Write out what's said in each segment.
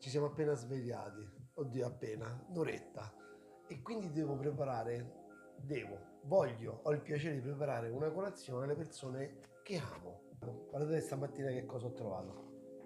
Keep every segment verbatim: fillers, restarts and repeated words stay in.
ci siamo appena svegliati, oddio appena, un'oretta, e quindi devo preparare, devo, voglio, ho il piacere di preparare una colazione alle persone che amo. Guardate stamattina che cosa ho trovato.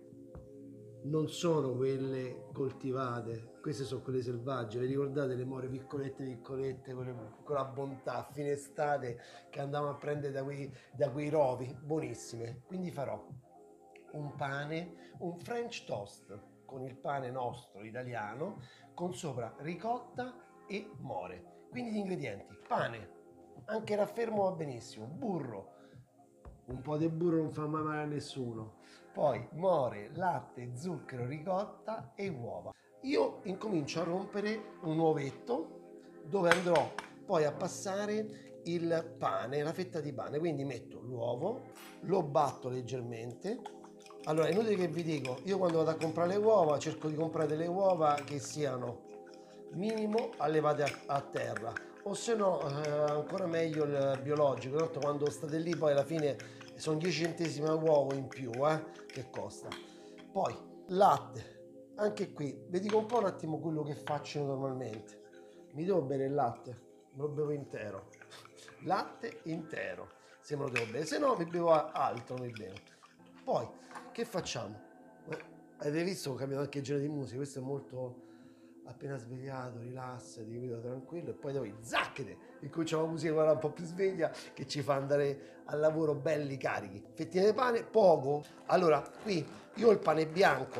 Non sono quelle coltivate, queste sono quelle selvagge. Vi ricordate le more piccolette piccolette, quelle con la bontà, a fine estate, che andavamo a prendere da quei, da quei rovi, buonissime. Quindi farò un pane, un French toast con il pane nostro italiano, con sopra ricotta e more. Quindi gli ingredienti: pane, anche raffermo va benissimo, burro, un po' di burro non fa mai male a nessuno, poi more, latte, zucchero, ricotta e uova. Io incomincio a rompere un uovetto dove andrò poi a passare il pane, la fetta di pane. Quindi metto l'uovo, lo batto leggermente. Allora, è inutile che vi dico, io quando vado a comprare le uova cerco di comprare delle uova che siano minimo allevate a, a terra, o se no eh, ancora meglio il biologico, tanto quando state lì poi alla fine sono dieci centesimi a uovo in più, eh, che costa. Poi latte, anche qui vi dico un po' un attimo quello che faccio normalmente. Mi devo bere il latte, me lo bevo intero, latte intero, se me lo devo bere, se no mi bevo altro, mi bevo. Poi che facciamo? Eh, avete visto che ho cambiato anche il genere di musica, questo è molto appena svegliato, rilassati, capito, tranquillo, e poi poi zacchete, incominciamo la musica quella un po' più sveglia che ci fa andare al lavoro belli carichi. Fettine di pane, poco. Allora, qui io ho il pane bianco,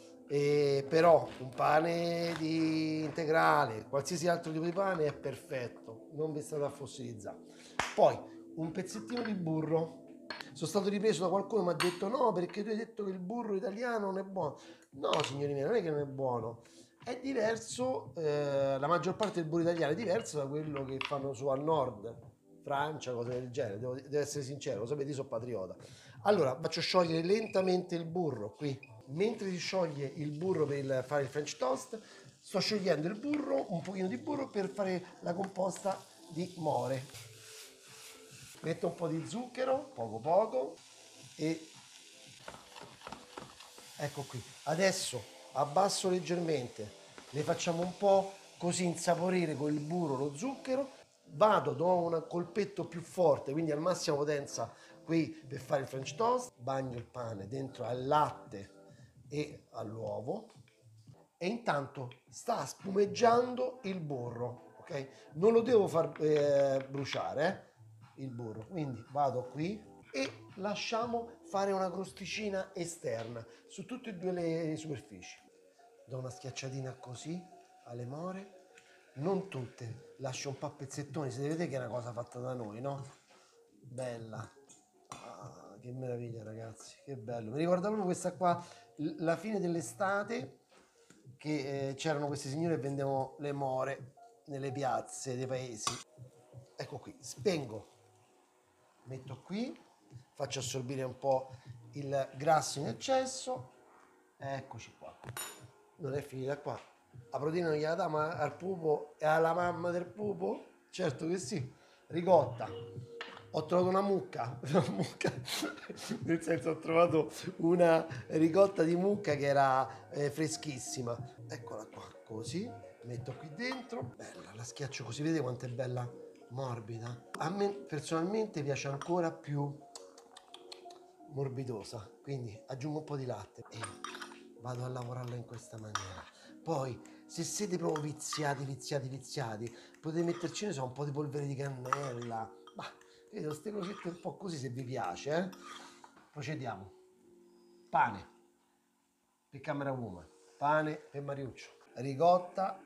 eh, però un pane di integrale, qualsiasi altro tipo di pane è perfetto, non vi state a fossilizzare. Poi un pezzettino di burro. Sono stato ripreso da qualcuno che mi ha detto no, perché tu hai detto che il burro italiano non è buono. No, signori miei, non è che non è buono, è diverso, eh, la maggior parte del burro italiano è diverso da quello che fanno su al nord, Francia, cose del genere, devo, devo essere sincero, lo sapete, io sono patriota. Allora, faccio sciogliere lentamente il burro qui. Mentre si scioglie il burro per il- fare il French toast, sto sciogliendo il burro, un pochino di burro per fare la composta di more. Metto un po' di zucchero, poco poco, e ecco qui. Adesso abbasso leggermente, le facciamo un po' così insaporire con il burro, lo zucchero. Vado, do un colpetto più forte, quindi al massima potenza qui per fare il French toast. Bagno il pane dentro al latte e all'uovo e intanto sta spumeggiando il burro, ok? Non lo devo far eh, bruciare, eh, il burro, quindi vado qui e lasciamo fare una crosticina esterna su tutte e due le superfici. Do una schiacciatina così alle more, non tutte, lascio un po' a pezzettoni, se vedete che è una cosa fatta da noi, no? Bella. Ah, che meraviglia ragazzi, che bello. Mi ricorda proprio questa qua, l- la fine dell'estate, che eh, c'erano queste signore che vendevano le more nelle piazze dei paesi. Ecco qui, spengo, metto qui, faccio assorbire un po' il grasso in eccesso. Eccoci qua. Non è finita qua. La proteina non gliela dà ma al pupo e alla mamma del pupo? Certo che sì. Ricotta. Ho trovato una mucca, una mucca, nel senso ho trovato una ricotta di mucca che era eh, freschissima. Eccola qua, così, metto qui dentro, bella, la schiaccio così, vedete quanto è bella, morbida. A me personalmente piace ancora più morbidosa, quindi aggiungo un po' di latte e vado a lavorarla in questa maniera. Poi, se siete proprio viziati, viziati, viziati, potete metterci, ne so, un po' di polvere di cannella, ma vedo queste cosette un po' così se vi piace, eh? Procediamo. Pane per Camera Woman, pane per Mariuccio, ricotta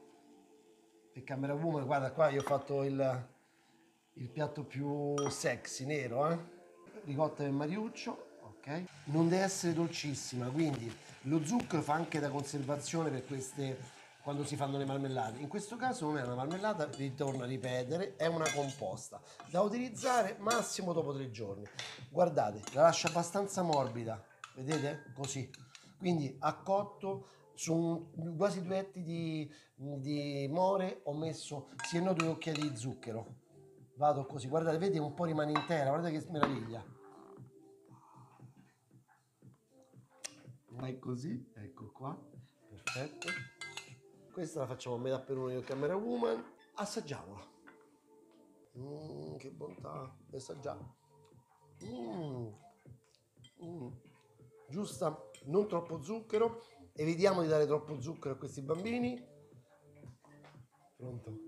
per Camera Woman, guarda qua io ho fatto il, il piatto più sexy, nero, eh? Ricotta per Mariuccio, ok? Non deve essere dolcissima, quindi lo zucchero fa anche da conservazione per queste, quando si fanno le marmellate. In questo caso non è una marmellata, ritorno a ripetere, è una composta da utilizzare massimo dopo tre giorni. Guardate, la lascio abbastanza morbida, vedete? Così. Quindi a cotto su un- quasi due etti di, di more ho messo sì e no due occhiali di zucchero. Vado così, guardate, vedi un po' rimane intera, guardate che meraviglia. Vai così, ecco qua. Perfetto. Questa la facciamo a metà per uno io e Camera Woman. Assaggiamola. Mmm, che bontà. Assaggiamo. Mmm. Mm. Giusta, non troppo zucchero. Evitiamo di dare troppo zucchero a questi bambini. Pronto?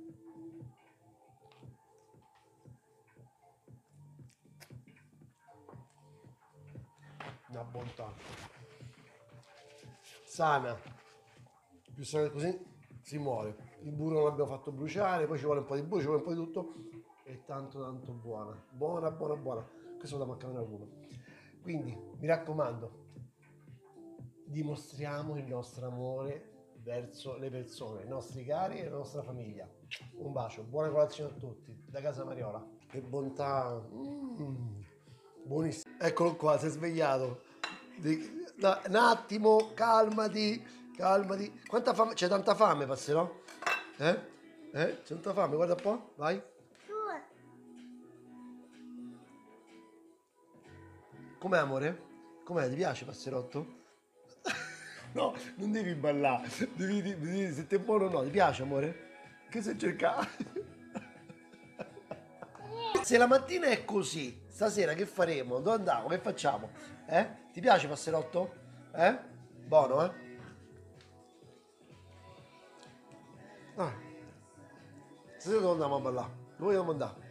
Una bontà. Sana. Più sana così si muore. Il burro non l'abbiamo fatto bruciare, poi ci vuole un po' di burro, ci vuole un po' di tutto. È tanto tanto buona. Buona, buona, buona. Questo da mancare al volo. Quindi, mi raccomando, dimostriamo il nostro amore verso le persone, i nostri cari e la nostra famiglia. Un bacio, buona colazione a tutti, da casa Mariola. Che bontà, mm, buonissimo. Eccolo qua, si è svegliato. Di- da- un attimo, calmati, calmati. Quanta fame? C'è tanta fame, passerò? Eh? Eh? C'è tanta fame, guarda un po', vai. Com'è amore? Com'è? Ti piace passerotto? No, non devi ballare, devi, devi, devi se ti è buono o no, ti piace amore? Che sei cercato? Se la mattina è così, stasera che faremo? Dove andiamo? Che facciamo? Eh? Ti piace passerotto? Eh? Buono, eh? Ah. Stasera dove andiamo a ballare? Dove vogliamo andare?